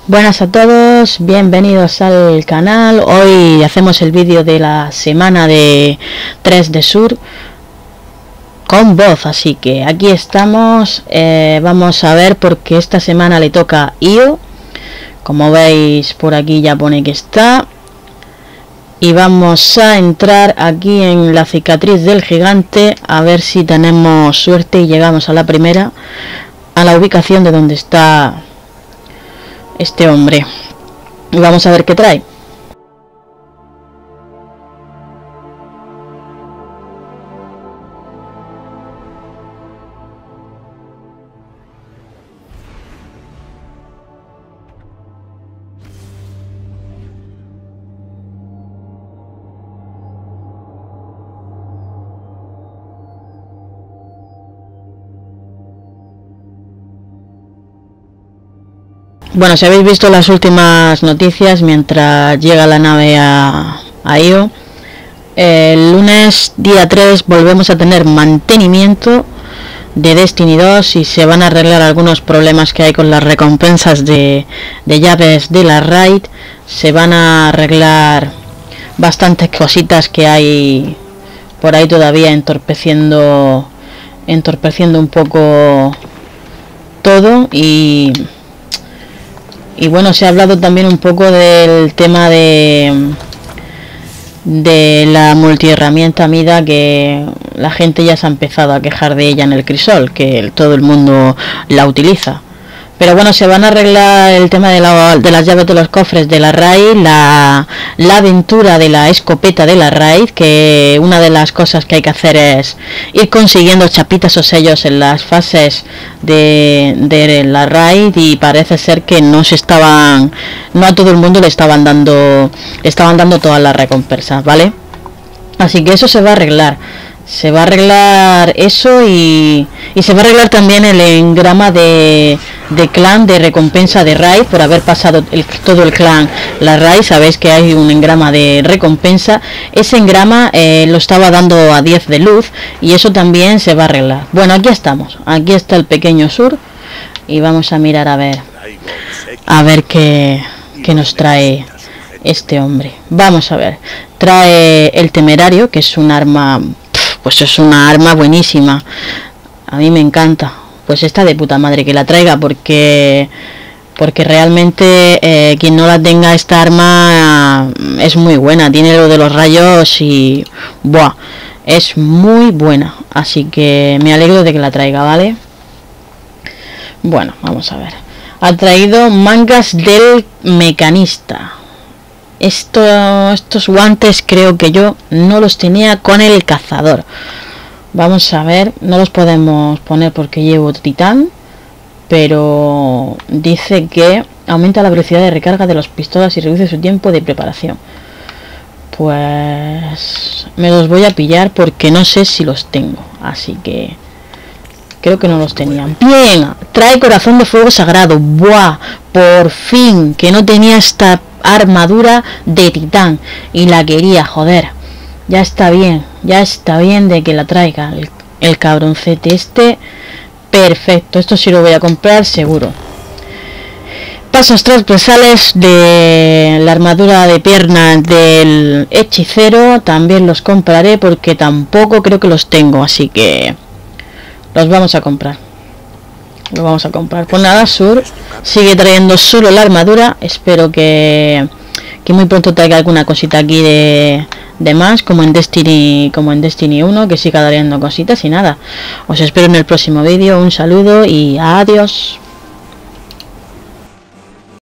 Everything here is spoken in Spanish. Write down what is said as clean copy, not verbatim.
Buenas a todos, bienvenidos al canal. Hoy hacemos el vídeo de la semana de 3 de Sur con voz, así que aquí estamos. Vamos a ver porque esta semana le toca a Io. Como veis por aquí ya pone que está. Y vamos a entrar aquí en la cicatriz del gigante a ver si tenemos suerte y llegamos a la primera, a la ubicación de donde está este hombre. Y vamos a ver qué trae. Bueno, si habéis visto las últimas noticias mientras llega la nave a Io, el lunes día 3 volvemos a tener mantenimiento de Destiny 2 y se van a arreglar algunos problemas que hay con las recompensas de llaves de la raid. Se van a arreglar bastantes cositas que hay por ahí todavía entorpeciendo un poco todo. Y bueno, se ha hablado también un poco del tema de la multiherramienta Mida, que la gente ya se ha empezado a quejar de ella en el crisol, que todo el mundo la utiliza. Pero bueno, se van a arreglar el tema de las llaves de los cofres de la raid, la aventura de la escopeta de la raid, que una de las cosas que hay que hacer es ir consiguiendo chapitas o sellos en las fases de la raid, y parece ser que no a todo el mundo le estaban dando todas las recompensas, ¿vale? Así que eso se va a arreglar. Se va a arreglar eso y se va a arreglar también el engrama de clan de recompensa de raid por haber pasado todo el clan la raid. Sabéis que hay un engrama de recompensa. Ese engrama lo estaba dando a 10 de luz y eso también se va a arreglar. Bueno, aquí estamos. Aquí está el pequeño Sur y vamos a mirar a ver qué nos trae este hombre. Vamos a ver. Trae el temerario, que es un arma... Pues es una arma buenísima, a mí me encanta. Pues está de puta madre que la traiga, porque realmente quien no la tenga, esta arma es muy buena. Tiene lo de los rayos y buah, es muy buena, así que me alegro de que la traiga, ¿vale? Bueno, vamos a ver. Ha traído mangas del mecanista. Estos guantes creo que yo no los tenía con el cazador. Vamos a ver, no los podemos poner porque llevo titán, pero dice que aumenta la velocidad de recarga de las pistolas y reduce su tiempo de preparación. Pues me los voy a pillar porque no sé si los tengo, así que creo que no los tenían. Bien, trae corazón de fuego sagrado. Buah, por fin, que no tenía esta armadura de titán y la quería, joder. Ya está bien de que la traiga el cabroncete este. Perfecto, esto sí lo voy a comprar seguro. Pasos transversales de la armadura de piernas del hechicero también los compraré porque tampoco creo que los tengo, así que los vamos a comprar. Pues nada, Sur sigue trayendo solo la armadura. Espero que muy pronto traiga alguna cosita aquí de más, como en Destiny 1, que siga trayendo cositas. Y nada, os espero en el próximo vídeo. Un saludo y adiós.